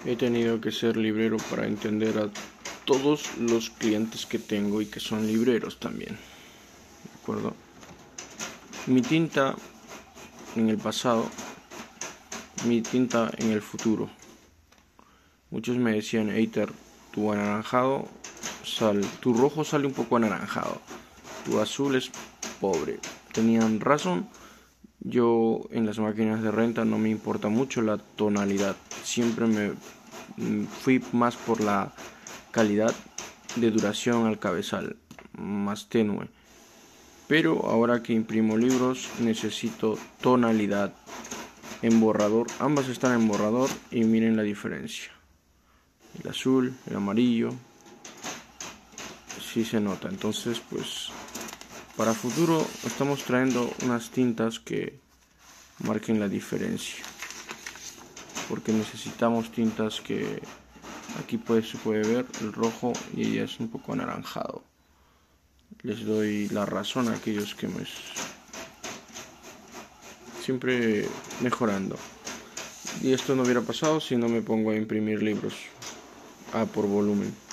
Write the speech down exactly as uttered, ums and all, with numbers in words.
He tenido que ser librero para entender a todos los clientes que tengo y que son libreros también. ¿De acuerdo? Mi tinta en el pasado, mi tinta en el futuro. Muchos me decían, Eiter, tu anaranjado, sal, tu rojo sale un poco anaranjado, tu azul es pobre. Tenían razón. Yo en las máquinas de renta no me importa mucho la tonalidad. Siempre me fui más por la calidad de duración al cabezal, más tenue. Pero ahora que imprimo libros necesito tonalidad en borrador. Ambas están en borrador y miren la diferencia. El azul, el amarillo, sí se nota. Entonces, pues, para futuro estamos trayendo unas tintas que marquen la diferencia. Porque necesitamos tintas que aquí pues se puede ver el rojo y ella es un poco anaranjado. Les doy la razón a aquellos que me siempre mejorando. Y esto no hubiera pasado si no me pongo a imprimir libros a por volumen.